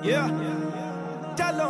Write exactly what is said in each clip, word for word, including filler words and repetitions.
Yeah, चलो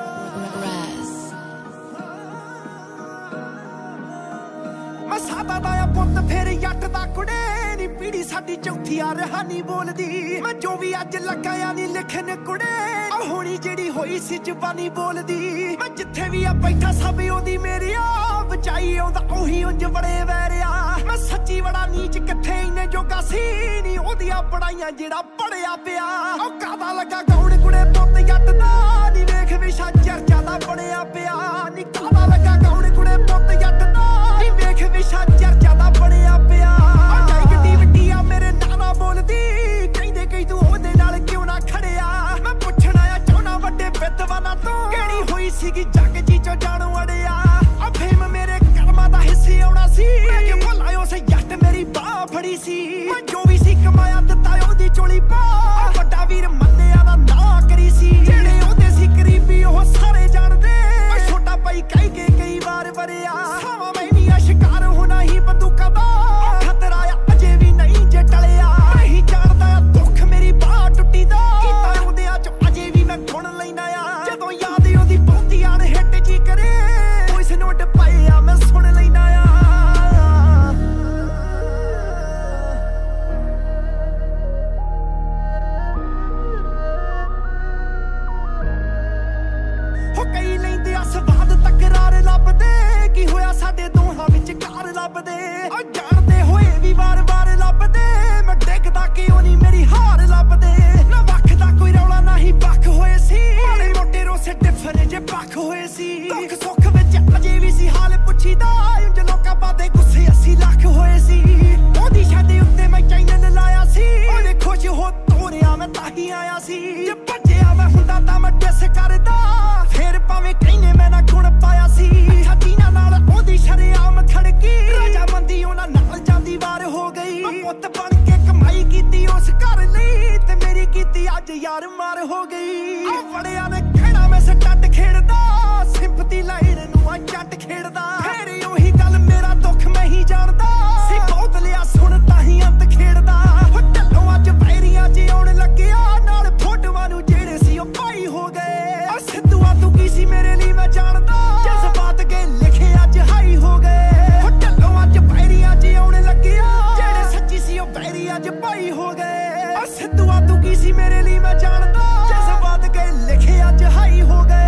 मैं सादा दाया पुत फिर जट दा कुड़े नी पीढ़ी साडी चौथी आ रहानी बोलदी मैं जो भी अज लगा नी लिखन कुड़े होनी जेड़ी होई सी जबानी बोलदी मैं जिथे भी आ बैठा सब ओदी मेरी आ बचाई आउंदा ओही उंज बड़े वैरिया मैं सच्ची बड़ा नीच किथे इने जोगा सी नी ओदियां पढ़ाइयां जेड़ा पढ़िया पिया ओ कादा लगा गौड़ कुड़े पुत जट दा नी वेख विशा चर्चा दा पढ़िया पिया नी कादा लगा गौड़ कुड़े पुत जट दा नी वेख विशा चर्चा दा पढ़िया पिया ओ जाई गड्डी वड्डी आ मेरे नाना बोलदी कहंदे कई तू ओदे नाल क्यों ना खड़िया मैं पुछण आया चाहना वड्डे विद्वाना तो केड़ी होई सीगी जग जी चो जाणू अड़िया आ फेम मेरे कर्मां दा हिस्से आउणा सी मैं कि भुला उस जट मेरी बाह फड़ी सी मैं जो भी सी कमाया दित्ता ओदी चोली पा वड्डा वीर मन्निया दा ना करी सी जेड़े ओदे सी करीबी ओह सारे जाणदे मैं छोटा भाई कह के कई बार वरिया सावा मैं नी शिकार होना ही बंदूकां दा खतरा अजे भी नहीं जे टलिया नहीं जाणदा दुख मेरी बाह टुੱਟੀ दा कीता ओदियां चो अजे भी मैं गुण लैना आ जदों याद ओदी बहुती आण हिट जी करे वॉइस नोट पाए आ मैं सुन लैना आ कई लेंदे आ सवाद तकरार लभदे की होया साडे दोहां विच कार लभदे ओ जाणदे होए भी वार वार लभदे मैं डिगदा क्यों नहीं मेरी हार लभदे ना वखदा कोई रौला नहीं बख होए सी माड़े मोटे रोसे डिफर जे बख होए सी दुख सुख विच अजे भी सी हाल पुछीदा उंज लोकां बादे गुस्से अस्सी लख होए सी ओदी छादे उत्ते मैं चैनल लाया सी ओदे खुश हो तोरिया मैं ताही आया सी जे भज्जिया मैं हुंदा तां मैं डिस करदा फिर भावें कहने मैं ना गुण पाया सी अच्छा जीना नाल ओदी शरेआम खड़की राजा मंदी ओना नाल जांदी वार हो गई पुत बन के कमाई कीती उस घर लई ते मेरी कीती अज यार मार हो गई आ बड़िया ने कहना मैं सटट खेड़दा सिंपति लाइन नूं आ जट खेड़दा फिर ओही गल मेरा दुख मैं ही जानदा सी बहुत लिया सुन ताही अंत खेड़दा हो ढल्लों अज वैरियां च आउण लग्गिया नाल फोटोआं नूं जेड़े सी ओ भाई हो गए ओ सिद्धूआ तू की सी मेरे लिए मैं जानदा जज्बात के लिखे अज हाई हो गए हो ढल्लों अज वैरियां च आउण लग्गिया जेड़े सच्ची सी ओ वैरी अज भाई हो गए ओ सिद्धूआ तू की सी मेरे लिए मैं जानदा जज्बात के लिखे अज हाई हो गए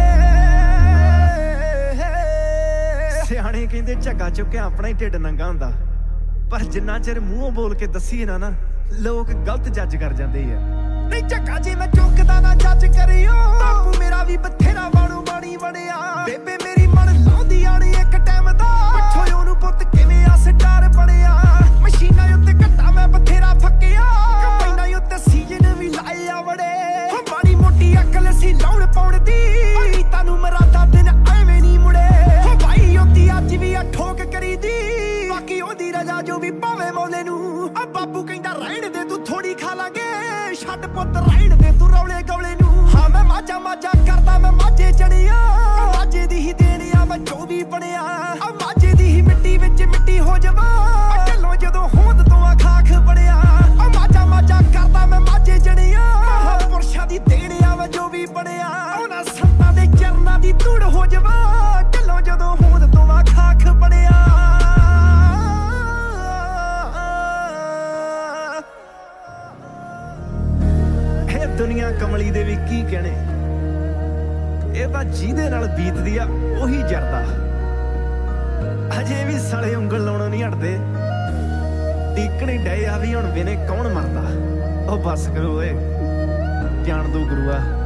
सियाणे कहंदे झग्गा चुक्किया अपना ही ढिड नंगा हुंदा पर जिन्ना चिर मूंहों बोल के दसीए ना ना लोग गलत जज कर जांदे आ नहीं झग्गा जे मैं चुकदा ना जज करियो बापू मेरा भी बथेरा बाणू बाणी बणिया बेबे मेरी मन लाउंदी आणी एक टाइम दा पुछो ओनू पुੱਤ किवें आ स्टार बणिया मशीनां उत्ते घट्टा मैं बथेरा फक्किया कंबाइनां उत्ते सीजन भी लाए आ बड़े हो माड़ी मोटी अकल सी लाउण पाउण दी नीतां नूं मरादा दिन एवें नहीं मुड़े हो भाई ओदी अज भी आ ठोक करी दी बाकी ओदी रजा जो भी भावें मौले नूं आ बापू कहंदा रहण दे तू थोड़ी खा लांगे छੱਡ पुੱਤ ਰਹਿਣ ਦੇ ਤੂੰ ਰੌਲੇ ਗੌਲੇ ਨੂੰ ਹਾਂ ਮੈਂ ਮਾਝਾ ਮਾਝਾ ਕਰਦਾ ਮੈਂ ਮਾਝੇ ਚੜਿਆ ਮਾਝੇ ਦੀ ਹੀ ਦੇਣਿਆ ਮੈਂ ਜੋ ਵੀ ਬਣਿਆ ਆ ਮਾਝੇ ਦੀ ਹੀ ਮਿੱਟੀ ਵਿੱਚ ਮਿੱਟੀ ਹੋ ਜਾਵਾਂ ਢੱਲੋਂ ਜਦੋਂ ਹੋਂਦ ਤੋਂ ਆ ਖਾਖ ਬਣਿਆ ਆ ਮਾਝਾ ਮਾਝਾ ਕਰਦਾ ਮੈਂ ਮਾਝੇ ਚੜਿਆ ਮਹਾਂਪੁਰਸ਼ਾਂ ਦੀ ਦੇਣਿਆ ਮੈਂ ਜੋ ਵੀ ਬਣਿਆ ਉਹਨਾਂ ਸੰਤਾਂ ਦੇ ਚਰਨਾਂ ਦੀ ਧੂੜ ਹੋ ਜਾਵਾਂ ਢੱਲੋਂ ਜਦੋਂ ਹੋਂਦ ਤੋਂ ਆ ਖਾਖ ਬਣਿਆ दुनिया कमली दे भी की कहने ये तां जिहदे नाल बीतदी आ ओही जरदा अजे भी साले उंगल लाउणों नहीं हटदे टीकणी डए आ भी हुण वेने कौन मरदा ओ बस करो ओए जान दो गुरुआ।